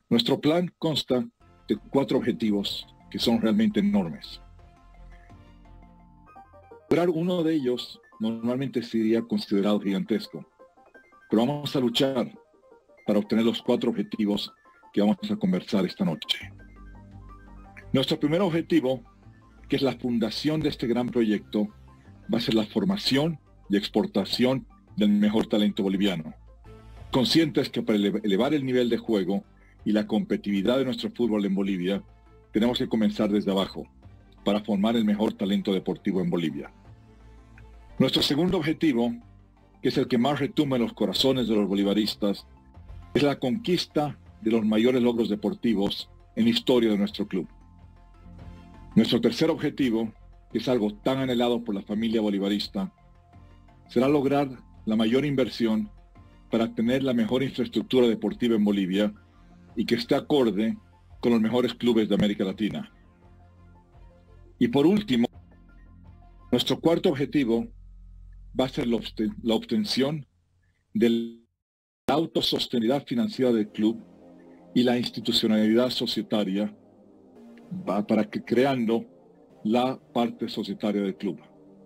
Nuestro plan consta de 4 objetivos que son realmente enormes. Lograr uno de ellos normalmente sería considerado gigantesco, pero vamos a luchar para obtener los 4 objetivos que vamos a conversar esta noche. Nuestro primer objetivo, que es la fundación de este gran proyecto, va a ser la formación y exportación del mejor talento boliviano. Conscientes que para elevar el nivel de juego y la competitividad de nuestro fútbol en Bolivia, tenemos que comenzar desde abajo para formar el mejor talento deportivo en Bolivia. Nuestro segundo objetivo, que es el que más retumba en los corazones de los bolivaristas, es la conquista de los mayores logros deportivos en la historia de nuestro club. Nuestro tercer objetivo, que es algo tan anhelado por la familia bolivarista, será lograr la mayor inversión para tener la mejor infraestructura deportiva en Bolivia y que esté acorde con los mejores clubes de América Latina. Y por último, nuestro cuarto objetivo va a ser la obtención de la autosostenibilidad financiera del club y la institucionalidad societaria para que creando la parte societaria del club.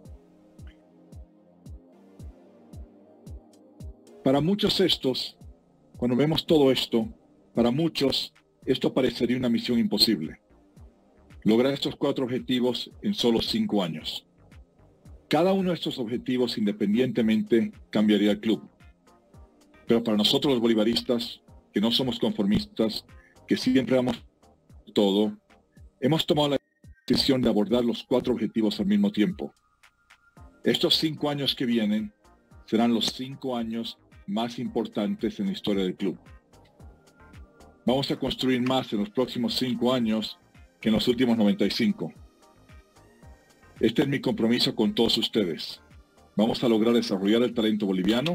Para muchos cuando vemos todo esto, para muchos esto parecería una misión imposible. Lograr estos 4 objetivos en solo 5 años. Cada uno de estos objetivos independientemente cambiaría el club. Pero para nosotros los bolivaristas, que no somos conformistas, que siempre damos todo, hemos tomado la decisión de abordar los 4 objetivos al mismo tiempo. Estos 5 años que vienen serán los 5 años más importantes en la historia del club. Vamos a construir más en los próximos 5 años que en los últimos 95. Este es mi compromiso con todos ustedes. Vamos a lograr desarrollar el talento boliviano.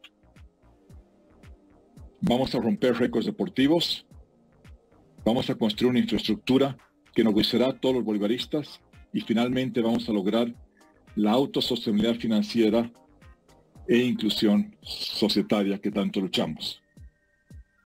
Vamos a romper récords deportivos. Vamos a construir una infraestructura que nos gustará a todos los bolivaristas. Y finalmente vamos a lograr la autosostenibilidad financiera e inclusión societaria que tanto luchamos.